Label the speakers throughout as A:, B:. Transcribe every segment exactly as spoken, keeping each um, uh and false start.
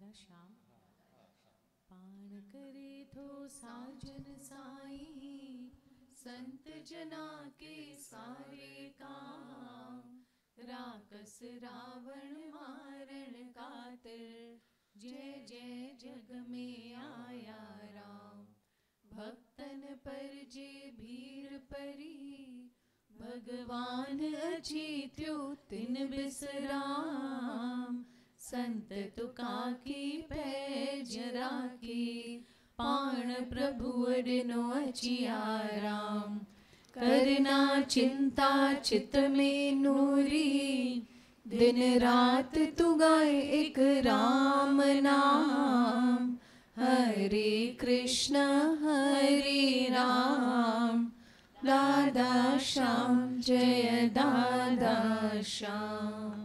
A: राधा श्याम। पाण करे थो साजन साईं, संत जना के सारे काम। राकस रावण मारण खातिर, जय जय जग में आया राम। भक्तन पर जे भीड़ परी, भगवान अची थियो तिन बिसराम। संत तुका की पैज राखी, पाण प्रभु अडिनो अची आराम। करना चिंता चित में नूरी, दिन रात तू गाए एक राम नाम। हरे कृष्ण हरे राम, दादा श्याम जय दादा श्याम।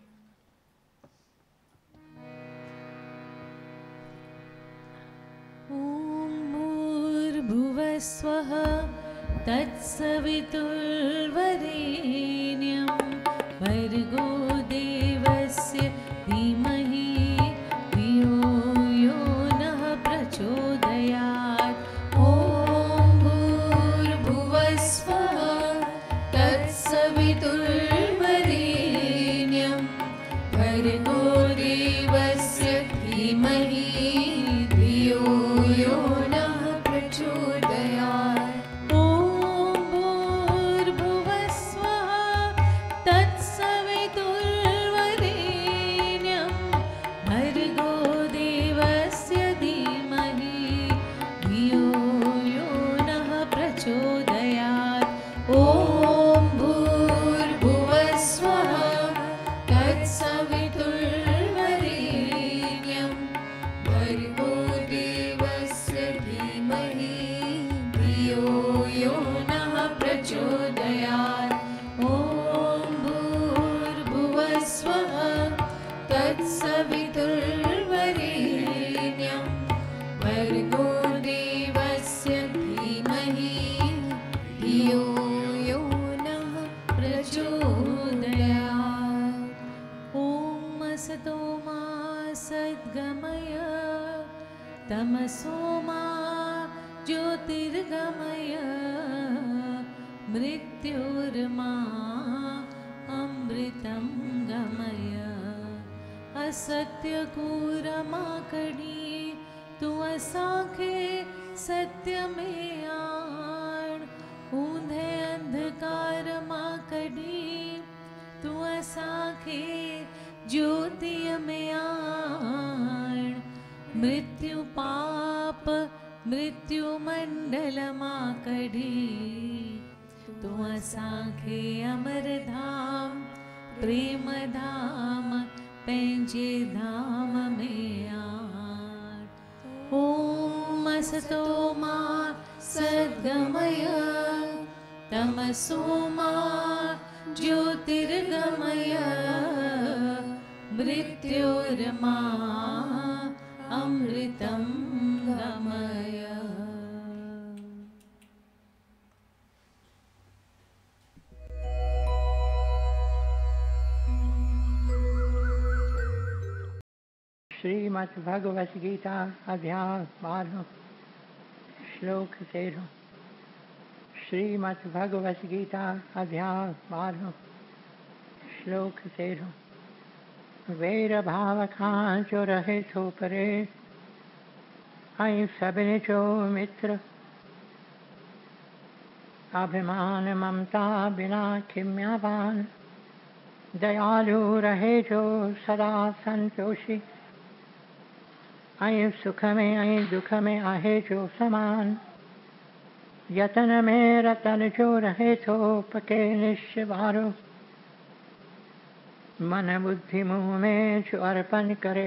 A: ॐ भूर्भुवस्वः तत्सवितुर्वरेण्यं, भर्गो देवस्य धीमहि धियो यो नः प्रचोदयात्। ॐ भूर्भुवस्वः तत्सवितुर्वरेण्यं, भर्गो देवस्य धीमहि धियो यो नः प्रचोदयात्। ॐ भूर्भुवस्वः तत्सवितुर्वरेण्यं, भर्गो देवस्य धीमहि धियो यो नः प्रचोदयात्। ॐ भूर्भुवस्वः तत्सवितुर्वरेण्यं, भर्गो देवस्य धीमहि धियो यो नः प्रचोदयात्। ॐ भूर्भुवस्वः तत्सवितुर्वरेण्यं, भर्गो देवस्य धीमहि धियो यो नः प्रचोदयात्। ॐ असतो मा सद्गमय, तमसो मा ज्योतिर्गमय। मृत्युर्मा अमृतं गमय। असत्यकूरमा कढी तू असांखे सत्य में आण। ऊंधे अंधकार मां कढी तू असांखे ज्योतिय में आण। मृत्यु पाप मृत्यु मंडल मां कढी तू असांखे अमर धाम प्रेम धाम पंहिंजे धाम में आण। ओम असतो मा सद्गमय, तमसो मा ज्योतिर्गमय। मृत्युर्मा अमृतं गमय।
B: श्रीमद् भगवत गीता अध्याय बारह श्लोक तेरह। श्रीमद् भगवत गीता अध्याय बारह श्लोक तेरह। वैर भाव खां जो रहे थो परे, ऐं सभिनी जो मित्र। अभिमान ममता बिना खिम्यावान, दयालु रहे जो सदा संतोषी। ऐं सुख में ऐं दुख में आहे जो समान, यतन में रतन जो रहे थो पके निश्चवारो। मन बुद्धि मुँह में जो अर्पण करे,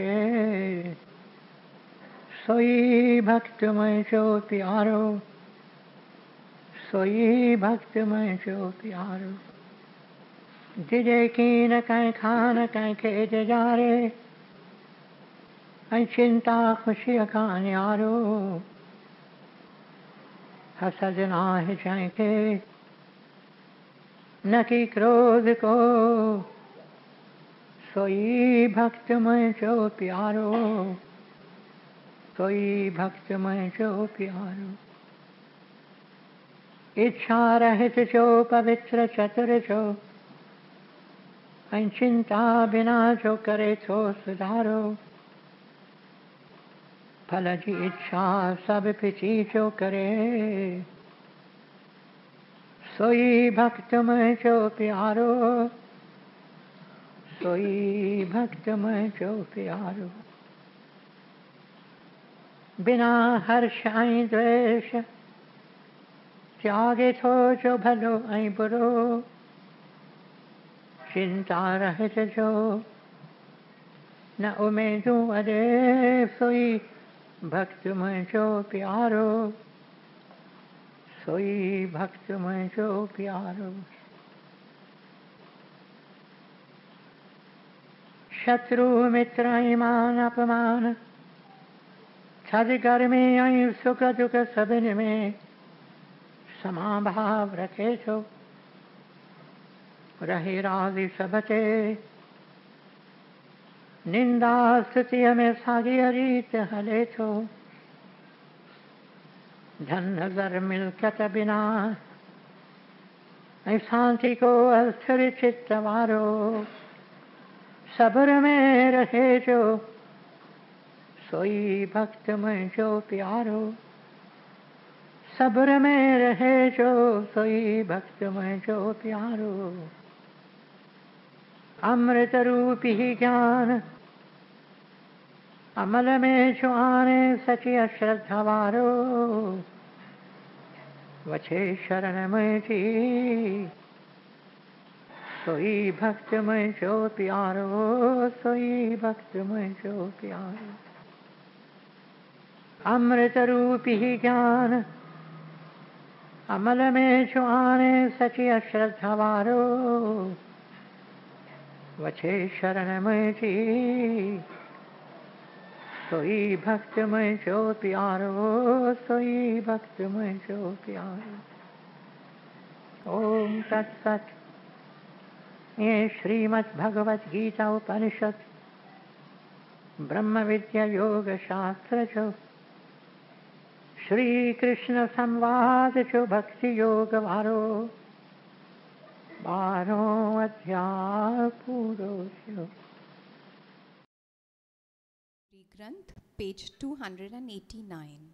B: सोई भक्त में जो प्यारो। सोई भक्त में जो प्यारो। जिजे की न कहीं खान कहीं खेत जारे, ऐं चिंता खुशी का न्यारो। हसद नाहि जंहिंखे न की क्रोध को, सोई भक्तमय जो प्यारो, सोई भक्तमय जो प्यारो। इच्छा रहित जो पवित्र चतुर जो, चिंता बिना जो करे तो सुधारो। फल की इच्छा सब पिछी जो करे, सोई भक्तमय जो प्यारो, सोई भक्तमय जो प्यारो। बिना हर्ष आई द्वेष त्यागे तो जो भलो आई बुरो, चिंता रहित जो न उमेदू अरे, सोई भक्तमय जो प्यारो, सोई भक्तमय जो प्यारो। शत्रु मित्र ईमान अपमान, छद गर्मी आई सुख दुख सबिन में समाभाव रखे तो, रहे राजी सबते निंदा स्तुति में सागी रीत हले तो। धन नजर मिलकत बिना शांति को अस्थिर चित्त वारो, सब्र में रहे जो सोई भक्तमय जो प्यारो, सब्र में रहे जो सोई भक्तमय जो प्यारो। अमृत रूपी ज्ञान अमल में जो आने सची अश्रद्धा वारो, वछे शरण में जी सोई भक्तमय जो प्यारो, सोई भक्तमय जो प्यारो। अमृत रूपी ज्ञान अमल में जो आने सची अश्रद्धा वारो, वछे शरण में जी सोई भक्तमय जो प्यारो, सोई भक्तमय जो प्यारो। ओम तत्सत। ये श्रीमद् भगवत गीता उपनिषद ब्रह्म विद्या योग शास्त्र जो श्री कृष्ण संवाद जो भक्ति योग वारो बारो अध्याय पूरो जो।
C: ग्रंथ पेज टू एटी नाइन।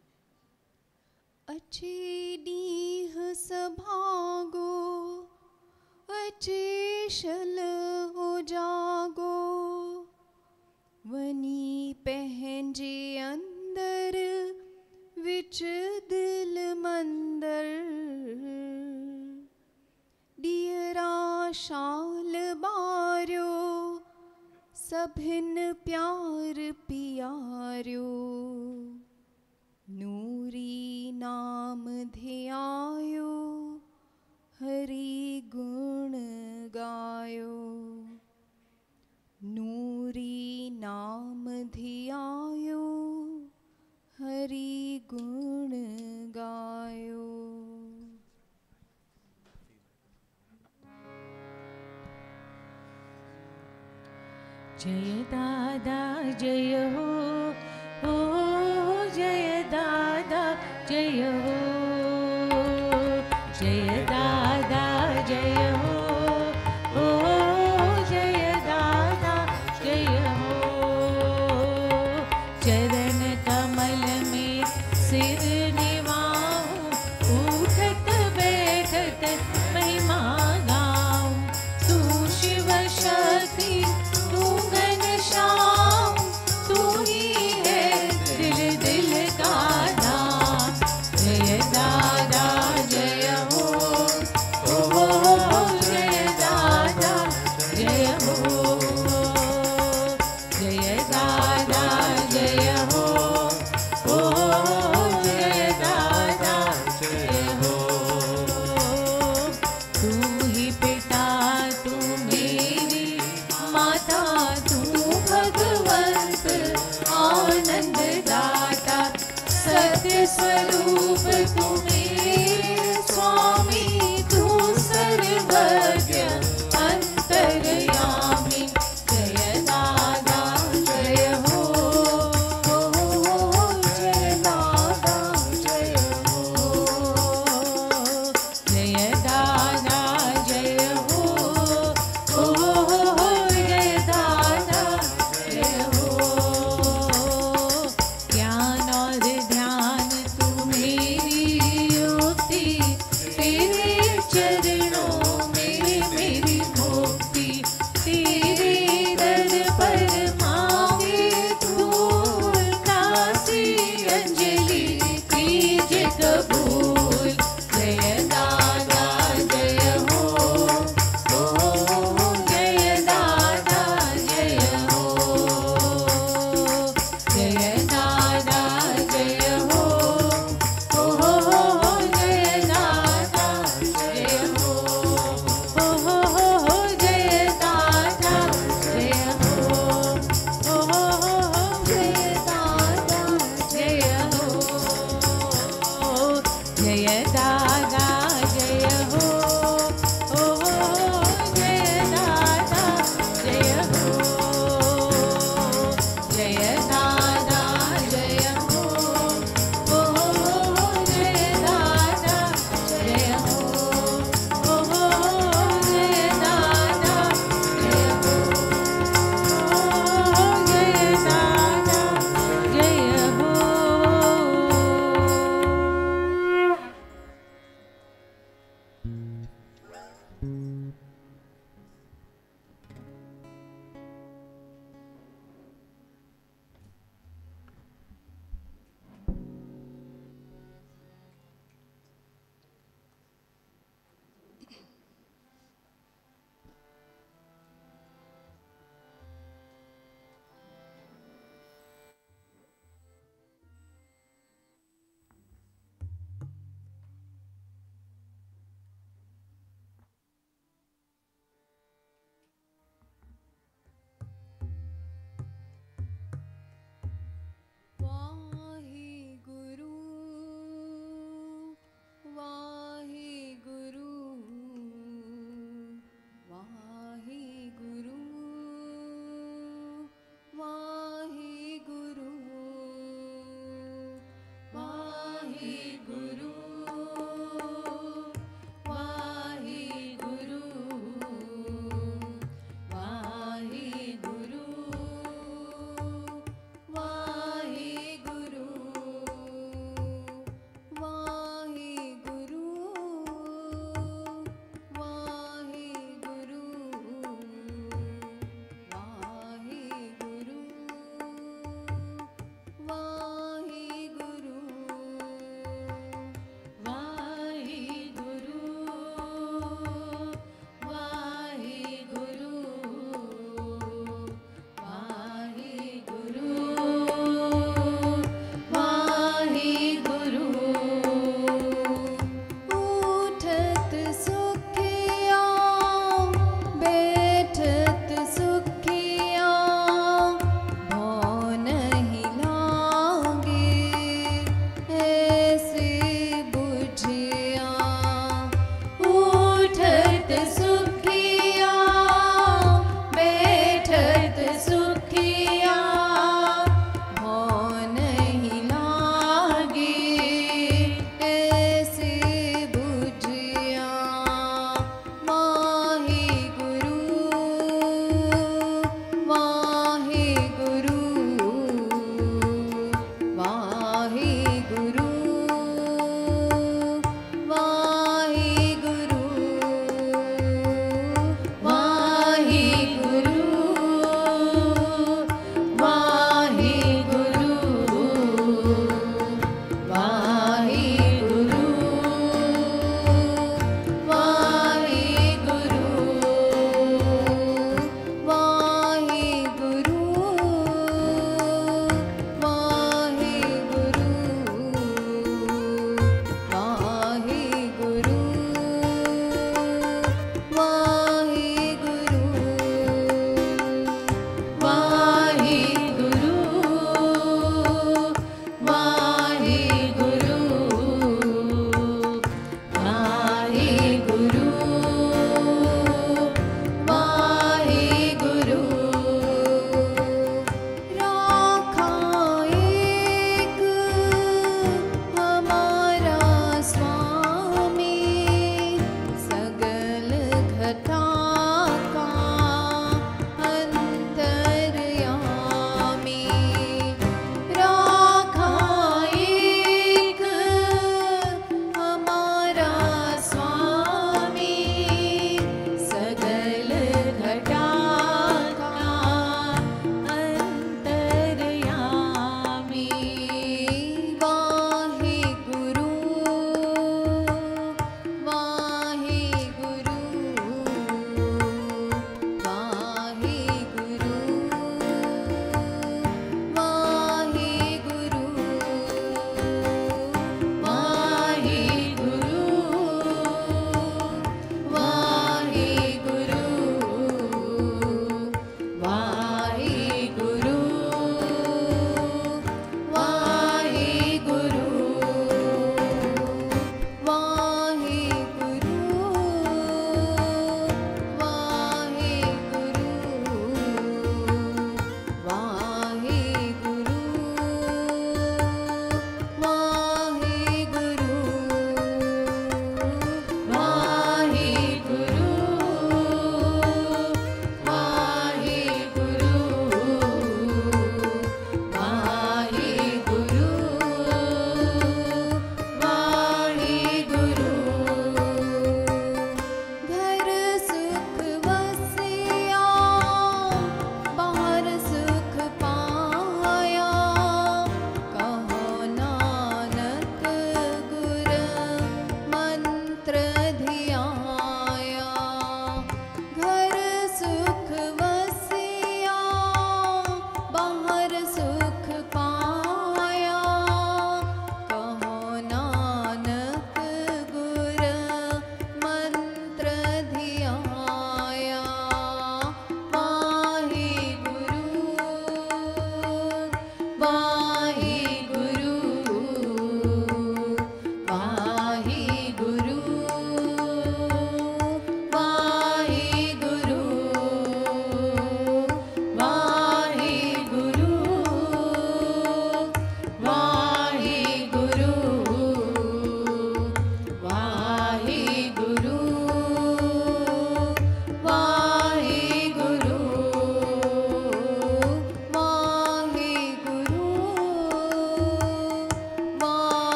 C: अचे दीह सभागो, अचेशल उजागो, वनी पहंजे अंदर विच दिल मंदर। दियरा शाल बार्यो, सभिन प्यार पियार्यो। नूरी नाम ध्यायो, हरि गुण गायो। नूरी नाम ध्यायो, हरि गुण गायो।
A: जय दादा जय हो, हो जय दादा जय हो, जय दादा जय हो, हो जय दादा जय हो। चरण कमल में सिर निवाऊं, उठत बैठत महिमा गाऊं। तू शिव शक्ति तू घनश्याम, तू ही है दिल दिल का नाम। जय दादा जय हो, ओ जय दादा जय हो, जय दादा जय हो, ओ जय दादा जय हो। तू ही पिता तू मेरी माता, तू भगवंत आनंद दाता। सत्य स्वरूप तू मेरे स्वामी, तू सर्वज्ञ अंतर्यामी। जय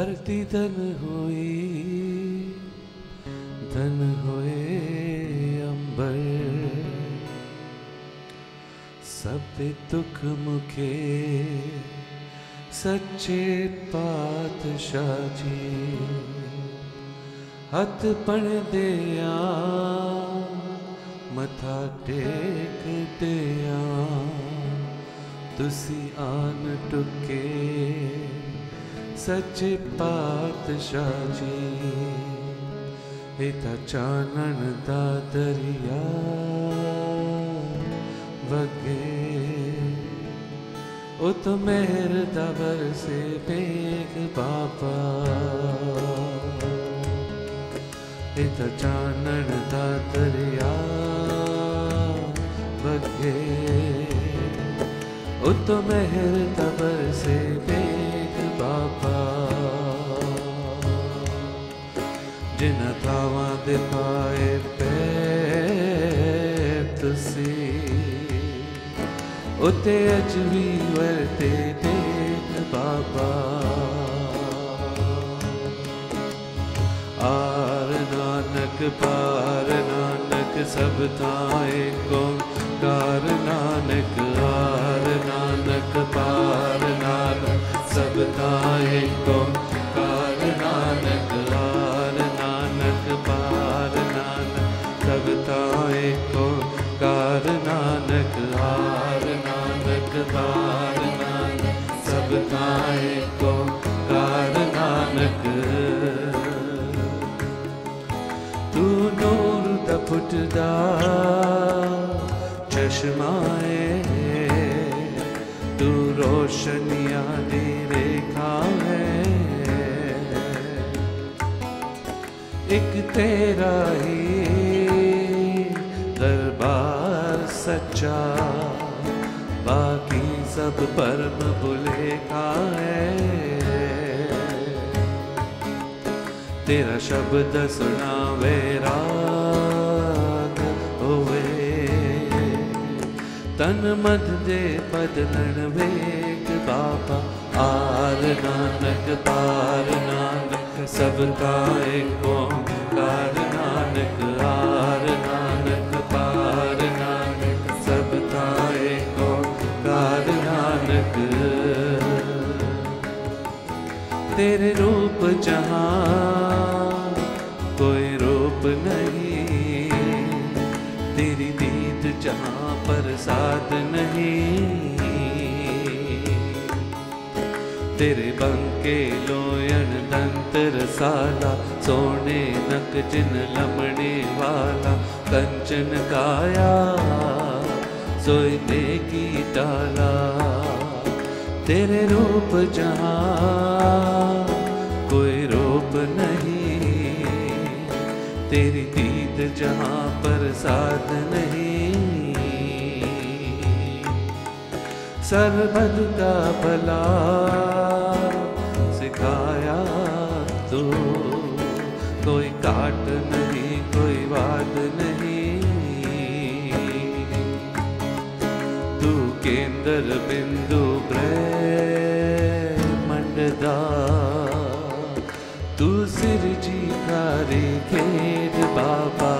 D: धरती धन होई धन होए अंबर सब दुख मुखे सच्चे पातशाह जी हथ पण दिया मथा टेक दिया तुसी आन टुके सच्चे पातशाह जी इता चानन दा दरिया वगे ओ तो मेहर दा बरसे पेग बाबा इता चानन दा दरिया वगे ओ तो मेहर दा बरसे पेग बाबा जिन्हां थावां दे पाए पैर तुसी उते अज भी वरते देख बाबा आर नानक पार नानक सब थाए को कार नानक आर नानक पार नानक सब थाए को कार नानक आर नानक पार नानक सब थाए को कार नानक आर नानक पार नानक सब थाए को कार नानक तू नूर दा फुटदा चश्माए तू रोशनियां दी रेखा है एक तेरा ही दरबार सच्चा बाकी सब परम भुलेखा है तेरा शब्द सुना वैराग होवे तन मद दे बदलन वेग बाबा आर नानक पार नानक सब का एक ओंकार नानक आर नानक पार नानक सब का एक ओंकार नानक तेरे रूप जहाँ कोई रूप नहीं तेरी दीद जहाँ प्रसाद नहीं तेरे बंके लोयन दंत रसाला सोने नक जिन लमने वाला कंचन काया सोने की डाला तेरे रूप जहाँ कोई रूप नहीं तेरी दीद जहाँ प्रसाद नहीं सरबत का भला सिखाया तू कोई काट नहीं कोई वाद नहीं तू केंद्र बिंदु ब्रह्मांड दा तू सिर जी कारी खेड बाबा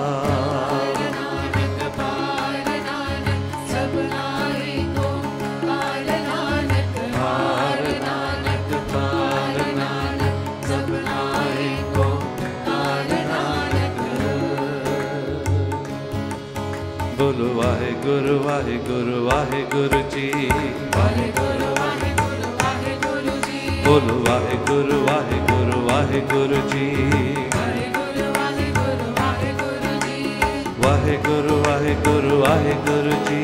D: बोलो वाहे गुरु वाहे गुरु वाहे गुरु जी वाहे गुरु वाहे गुरु वाहे गुरु जी बोलो वाहे गुरु वाहे गुरु वाहे गुरु जी वाहे गुरु वाहे गुरु वाहे गुरु जी वाहे गुरु वाहे गुरु वाहे गुरु जी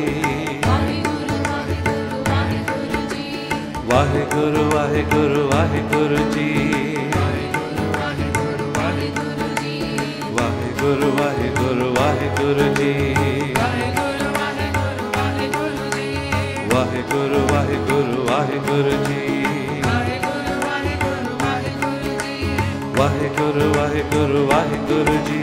D: वाहे गुरु वाहे गुरु वाहे गुरु जी वाहे गुरु वाहे गुरु वाहे गुरु जी वाहे गुरु वाहे गुरु वाहे गुरु जी वाहे गुरु वाहे गुरु वाहे गुरु जी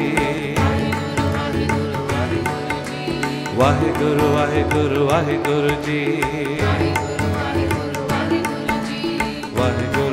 D: वाहे गुरु वाहे गुरु वाहे गुरु जी वाहे गुरु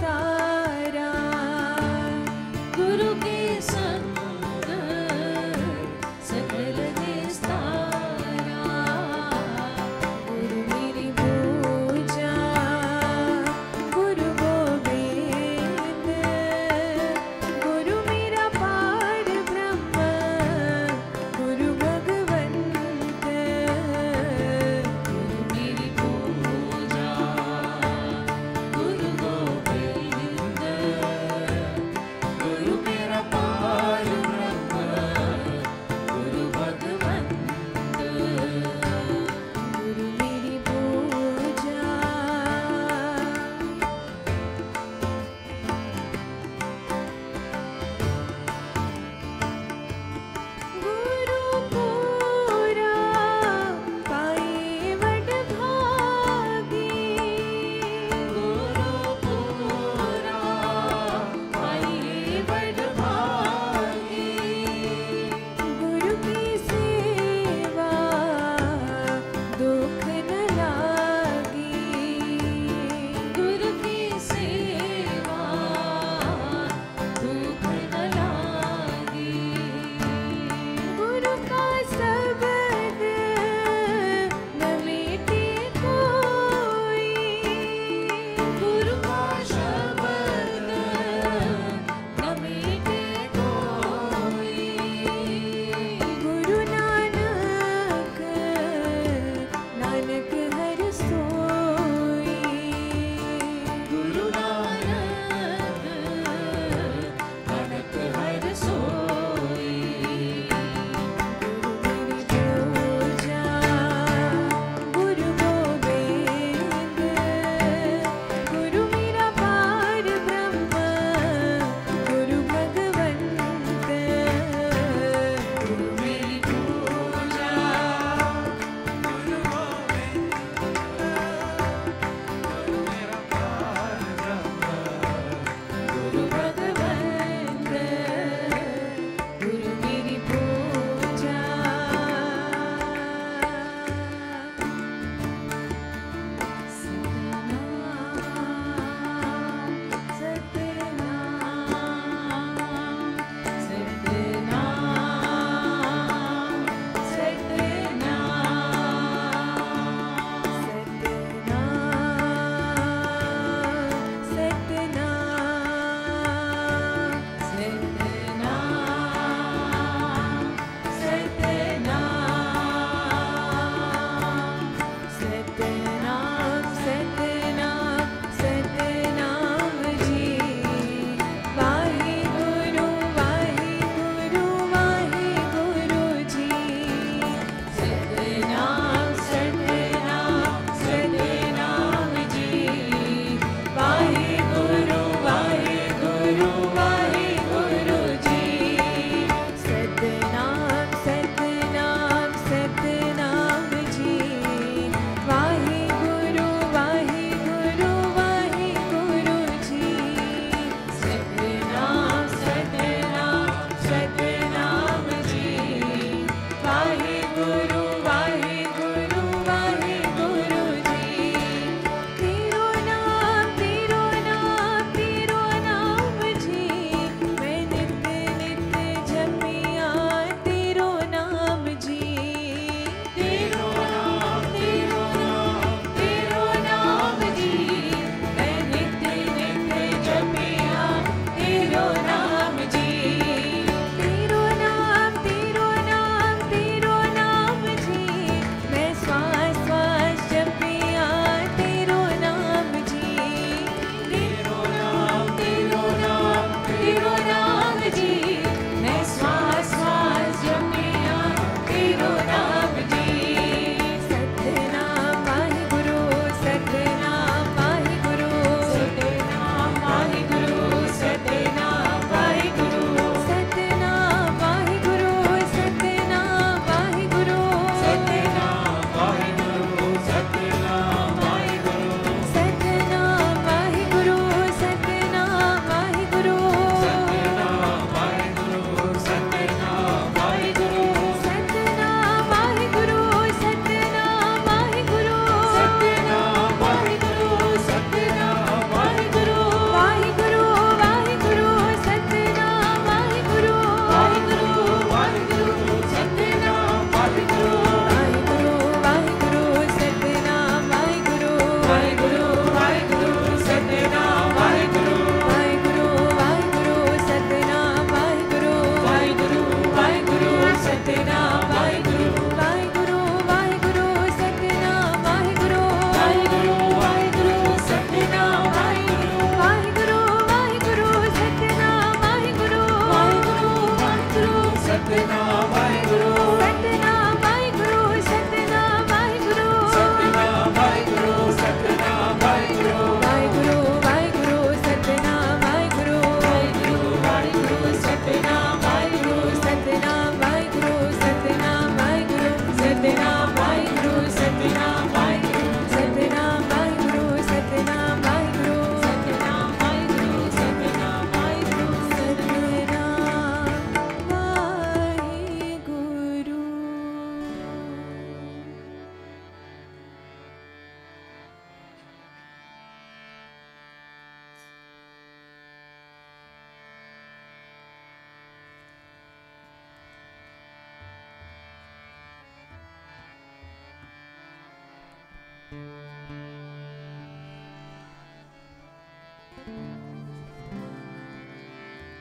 C: निस्तारा,
A: गुरु के संग सकल निस्तारा,
C: गुरु मेरी पूजा, गुरु गोविंद, गुरु मेरा पार ब्रह्म, गुरु भगवंत,
A: गुरु मेरी पूजा, गुरु गोविंद,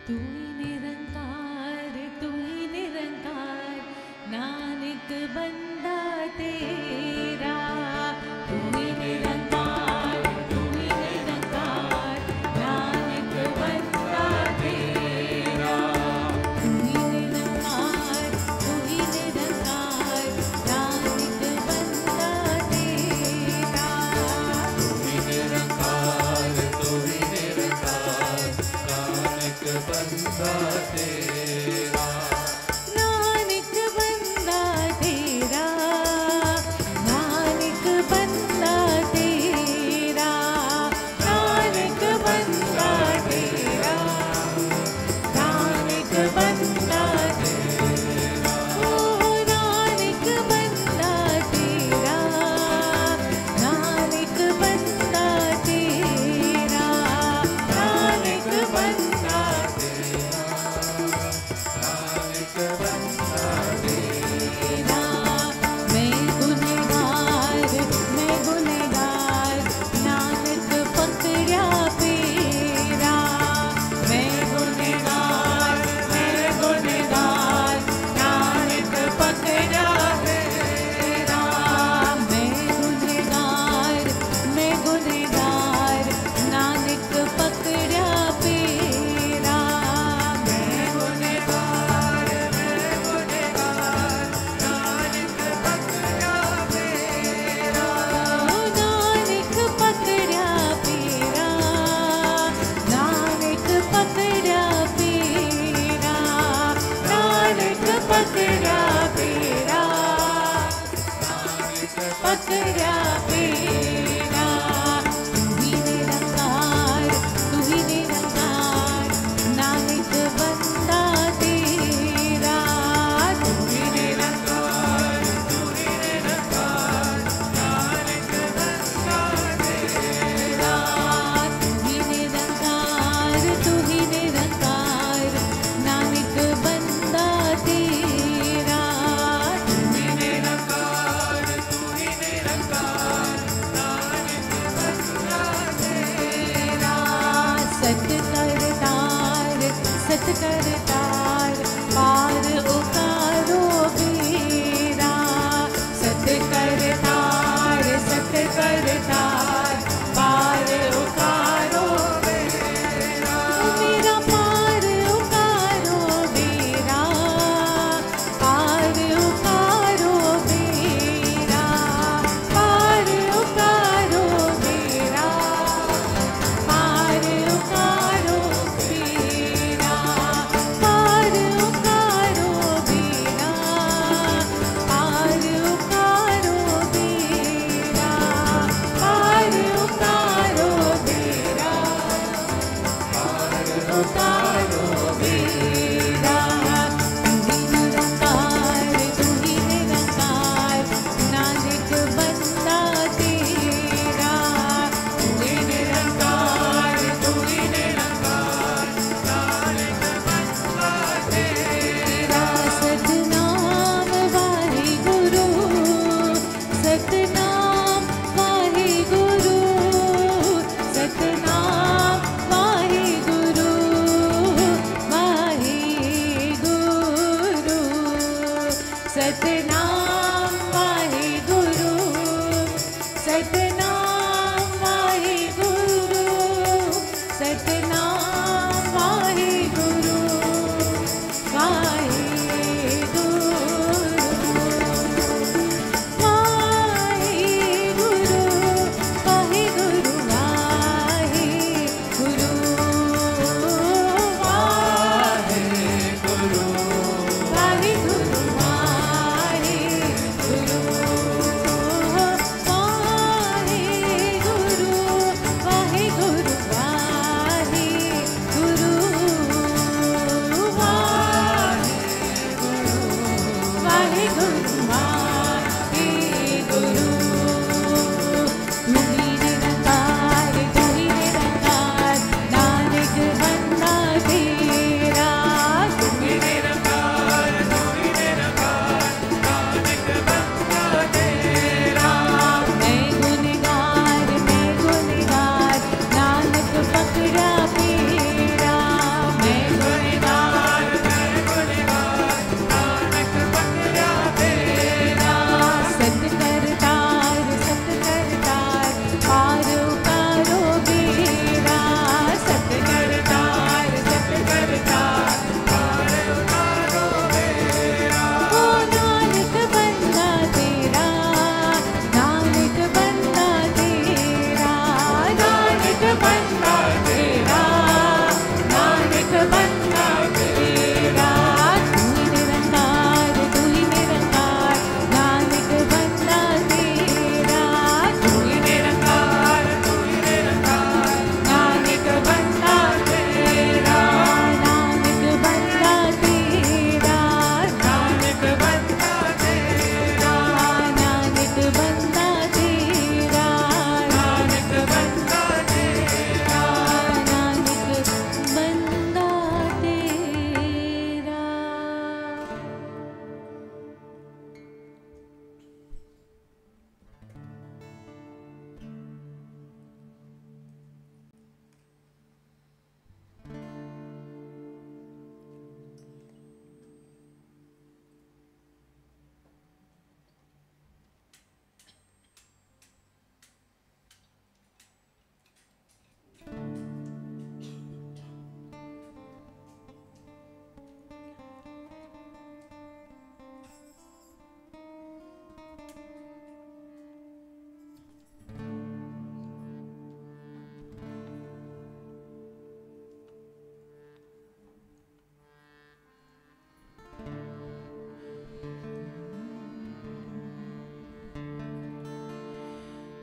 A: तू ही निरंकार तू ही निरंकार नानक बंदा तेरा तू ही निरंकार तू ही निरंकार नानक बंदा तेरा तू ही निरंकार तू ही निरंकार नानक बंदा तेरा
D: तू ही निरंकार तू ही निरंकार नानक बंदा तेरा
A: नानक बंदा तेरा नानक बंदा तेरा नानक बंदा तेरा नानक बंदा तेरा ओ नानक बंदा तेरा नानक बंदा तेरा नानक बंदा तेरा मैं गुनहगार मैं गुनहगार नानक पकड़ा पेरा मैं गुनहगार मैं गुनहगार नानक पकड़ा पेरा मैं गुनहगार मैं गुनहगार नानक पकड़ा पेरा मैं गुनहगार मैं गुनहगार नानक पकड़ा पेरा नानक पकड़ा पेरा नानक पकड़ा पेरा नानक पकड़ा पेरा नानक पकड़ा पेरा तू ही निरंकार तू ही निरंकार नानक बंदा तेरा तू ही निरंकार तू ही निरंकार नानक बंदा तेरा तू ही निरंकार तू ही निरंकार नानक बंदा तेरा तू ही निरंकार तू ही निरंकार नानक बंदा तेरा सत करतार सत करतार पार उतारो बेरा सत करतार सत करतार पार उतारो बेरा मेरा पार उतारो बेरा पार उतारो बेरा पार उतारो बेरा पार उतारो बेरा पार उतारो बेरा पार उतारो बेरा पार उतारो बेरा पार उतारो बेरा तू ही निरंकार तू ही निरंकार नानक बंदा तेरा तू ही निरंकार तू ही निरंकार नानक बंदा तेरा सतनाम वाहिगुरु सतनाम वाहिगुरु सतनाम वाहिगुरु वाहिगुरु सतनाम वाहिगुरु सतनाम वाहिगुरु सतनाम वाहिगुरु वाहिगुरु वाहिगुरु वाहिगुरु वाहिगुरु वाहिगुरु वाहिगुरु वाहिगुरु वाहिगुरु वाहिगुरु वाहिगुरु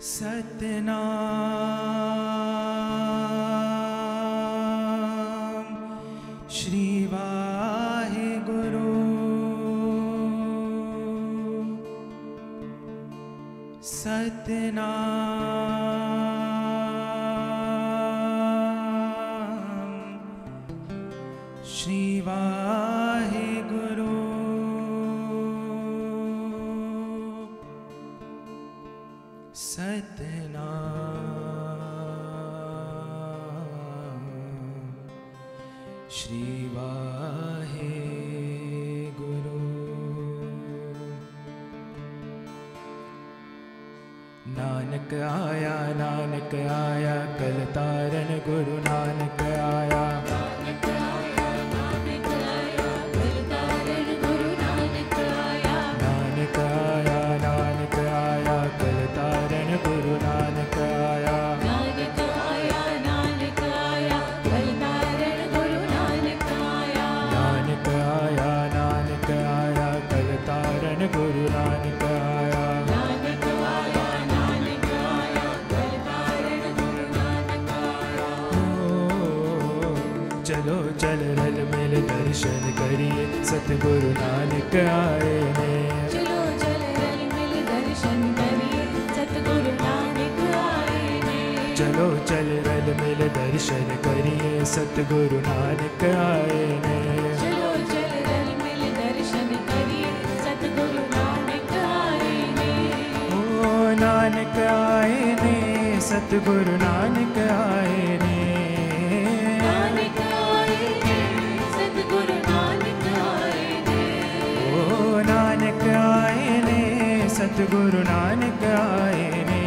E: सतनाम श्री वाहेगुरु सतनाम श्री वाहेगुरु सतनाम श्री वाहेगुरु। नानक आया नानक आया कल तारन गुरु नानक आया।
A: नानक आया नानक आया कल तारन गुरु नानक आया।
E: नानक आया नानक आया कल तारन गुरु नानक आया।
A: नानक आया नानक आया कल तारन गुरु नानक आया।
E: नानक आया नानक आया कल तारन गुरु नानक आया।
A: नानक आया नानक आया कल तारन गुरु नानक आया।
E: ओ, चलो चल रल मिल दर्शन करिए सतगुरु नानक आए ने।
A: चलो चल रल मिल दर्शन करिए सतगुरु नानक आए ने।
E: चलो चल रल मिल दर्शन करिए सतगुरु नानक आए ने।
A: चलो चल रल मिल दर्शन करिए सतगुरु नानक आए ने।
E: ओ नानक आए ने सतगुरु नानक आए ने।
A: नानक आए ने सतगुरु नानक आए ने।
E: ओ नानक आए ने सतगुरु नानक आए ने।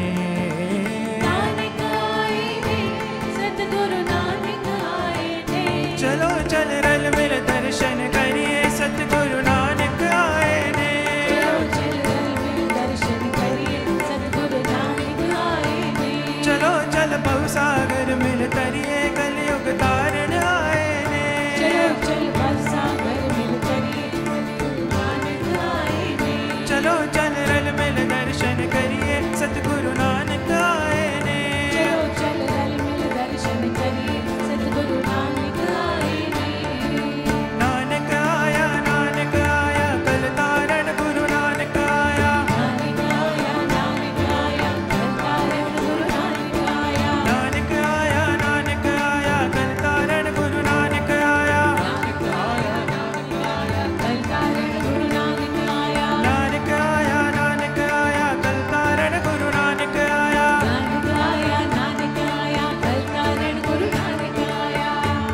A: नानक आए ने सतगुरु नानक आए ने।
E: चलो चल रल मिल दर्शन करिए सतगुरु नानक आए ने।
A: चलो चल रल मिल दर्शन करिए सतगुरु नानक आए ने।
E: चलो चल भवसागर मिल तरिए कलयुग तारण आए ने।
A: चलो चल भवसागर मिल तरिए सतगुरु नानक आए ने।
E: चलो चल रल मिल दर्शन करिए सतगुरु नानक आए ने।
A: चलो चल रल मिल दर्शन करिए सतगुरु नानक आए ने।
E: नानक आया नानक आया कल तारण गुरु नानक आया।
A: नानक आया नानक आया कल तारन गुरु नानक आया।
E: नानक आया नानक आया कल तारण गुरु नानक आया।
A: नानक आया नानक आया कल तारन गुरु नानक आया।
E: नानक आया नानक आया कल तारण गुरु नानक आया।
A: नानक आया नानक आया कल तारन गुरु नानक आया।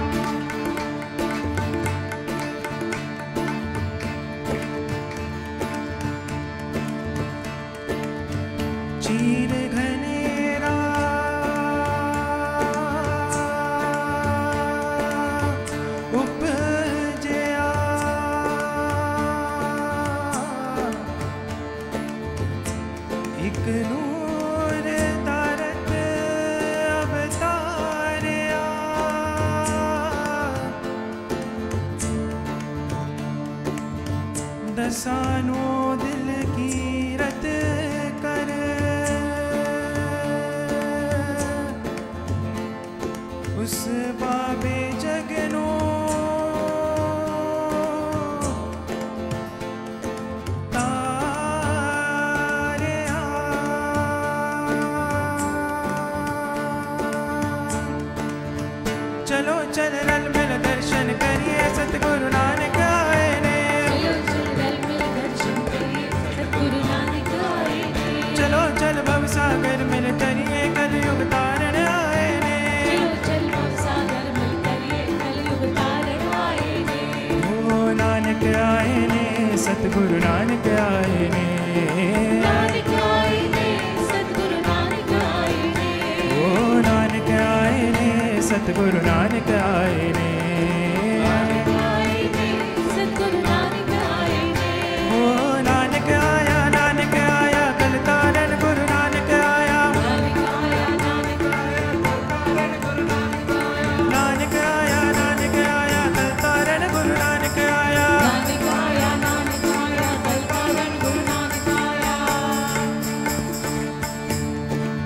E: चीर घनेरा उपजया। एक नूर तारक अवतारया। दसानो दिल की रत कर उस बाबे जगनो तारया। चलो चल रल मिल दर्शन करिए सतगुरु नानक आए ने।
A: चलो चल रल मिल दर्शन करिए सतगुरु नानक आए ने।
E: चलो चल भवसागर मिल तरिए कलयुग तारण आए ने।
A: चलो चल भवसागर मिल करिए कलयुग तारण आए ने।
E: ओ नानक आए ने सतगुरु नानक आए ने।
A: नानक आए ने सतगुरु नानक आए ने।
E: ओ नानक आए ने सतगुरु नानक आए ने।
A: नानक आए ने सतगुरु नानक आए ने।
E: ओ नानक आया नानक आया कल तारण गुरु नानक आया।
A: नानक आया नानक आया कल तारन गुरु नानक आया।
E: नानक आया नानक आया कल तारण गुरु नानक आया।
A: नानक आया नानक आया कल तारन गुरु नानक आया।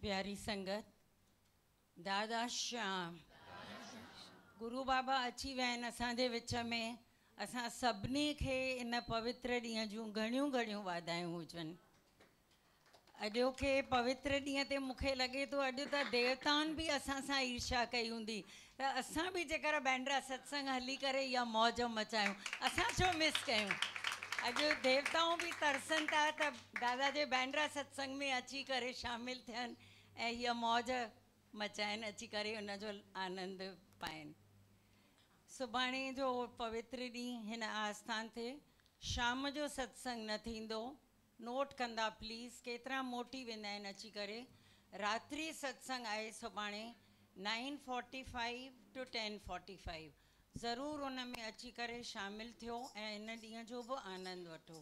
F: प्यारी संगत, दादा श्याम गुरु बाबा अची विया आहिनि असांजे विच में। असां सभिनी खे इन पवित्र ॾींहं जूं घणियूं घणियूं वाधायूं हुजनि। अॼोके पवित्र ॾींहं ते मूंखे लॻे थो अॼु त देवताउनि बि असां सां ईर्ष्या कई हूंदी त असां बि जेकर बैंड्रा सत्संग हली करे इहा मौज मचायूं, असां छो मिस कयूं। अॼु देवताऊं बि तरसनि था त दादा जे बैंड्रा सत्संग में अची करे शामिलु थियनि ऐं हीअ मौज मचाइनि, अची करे उन जो आनंद पाइनि। सुभाणे जो पवित्र ॾींहुं हिन आस्थान ते शाम जो सत्संग न थींदो, नोट कंदा प्लीज़। केतिरा मोटी वेंदा आहिनि अची करे। रात्रि सत्संग आहे सुभाणे nine forty five to ten forty five. ज़रूरु उन में अची करे शामिलु थियो ऐं इन ॾींहं जो बि आनंद वठो।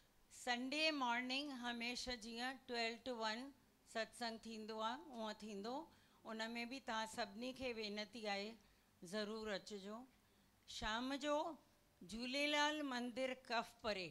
F: संडे मॉर्निंग हमेशह जीअं ट्वेल्व टू वन सत्संग थींदो आहे उअं थींदो। उन में बि तव्हां सभिनी खे वेनती आहे ज़रूरु अचिजो। शाम जो झूलेलाल मंदिर कफ परे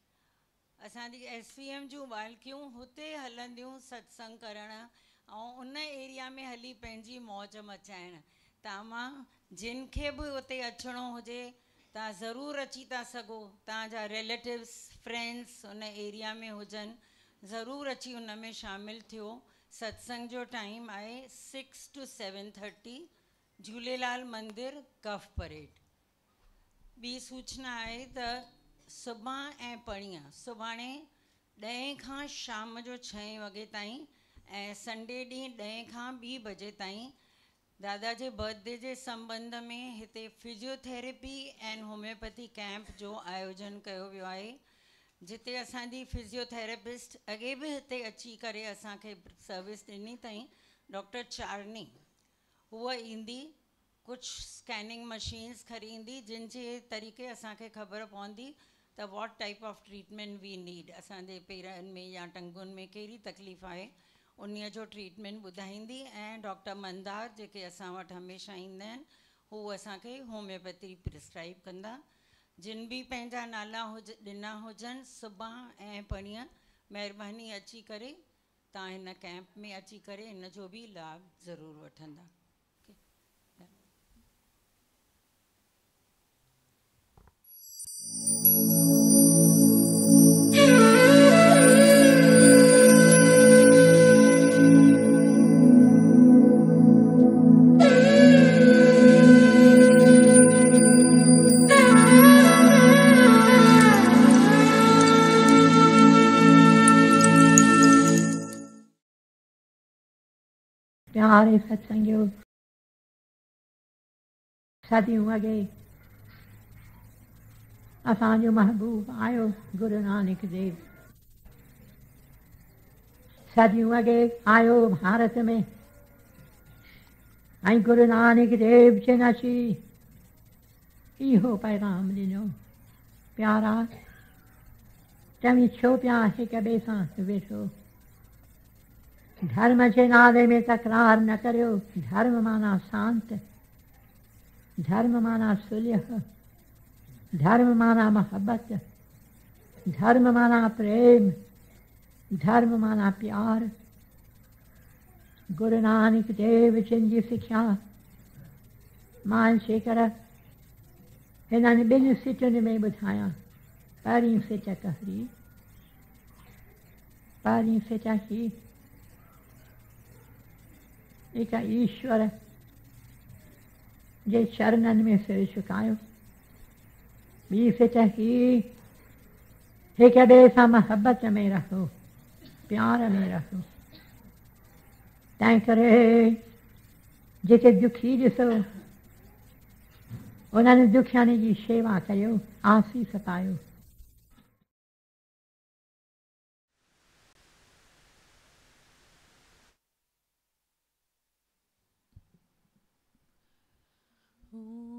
F: असांजी एस वी एम जूं बालकियूं हुते हलंदियूं सत्संग करण ऐं उन एरिया में हली पंहिंजी मौज मचाइण। तव्हां मां जिन खे बि उते अचिणो हुजे तव्हां ज़रूरु अची था सघो। तव्हांजा रिलेटिव्स फ्रेंड्स उन एरिया में हुजनि, ज़रूरु अची उन में शामिलु थियो। सत्संग जो टाइम आहे six to seven thirty, Jhulelal मंदिर कफ परेड। ॿी सूचना आहे त सुभाणे ऐं परीहं, सुभाणे ॾहें खां शाम जो छहें वॻे ताईं ऐं संडे ॾींहुं ॾहें खां ॿी बजे ताईं दादा जे बर्थडे जे संबंध में हिते फिजियोथेरेपी एंड होम्योपैथी कैंप जो आयोजन कयो वियो आहे, जिते असांजी फिजियोथेरेपिस्ट अॻे बि हिते अची करे असांखे सर्विस ॾिनी अथई, डॉक्टर चारनी। हूअ ईंदी, कुछ स्कैनिंग मशीन्स खरींदी जिन जे तरीक़े असांखे ख़बर पवंदी त what type of treatment we need. असांजे पेरनि में या टंगुनि में कहिड़ी तकलीफ़ आहे उन्हीअ जो ट्रीटमेंट ॿुधाईंदी। ऐं डॉक्टर मंदार जेके असां वटि हमेशह ईंदा आहिनि हू असांखे होम्योपैथी प्रिस्क्राइब कंदा। जिन बि पंहिंजा नाला हुज ॾिना हुजनि सुभाणे ऐं परीहं महिरबानी अची करे तव्हां हिन कैंप में अची करे इन जो बि लाभ ज़रूरु वठंदा।
B: प्यारे सत्संगियों, सदियों अॻे असांजो महबूब आयो गुरु नानक देव। सदियों अॻे आयो भारत में ऐं गुरु नानक देव जिन अची इहो पैगाम ॾिनो। प्यारा, तव्हीं छो पिया हिक ॿिए सां वेठो? धर्म जे नाले में तकरार न करियो। धर्म माना शांत, धर्म माना सुलह, धर्म माना मोहब्बत, धर्म माना प्रेम, धर्म माना प्यार। गुरु नानक देव जिन जी सिख्या मां शेकर हिननि ॿिनि सिटुनि में ॿुधायां। पहिरीं सिट कहरी, पहिरीं सिट ही हिकु ईश्वर जे चरणनि में सिर झुकायो। ॿी सिट ही हिक ॿिए सां मोहबत में रहो, प्यार में रहो। तंहिं करे जेके दुखी ॾिसो उन्हनि दुखियानी जी शेवा कयो, आसीस पायो।
A: Om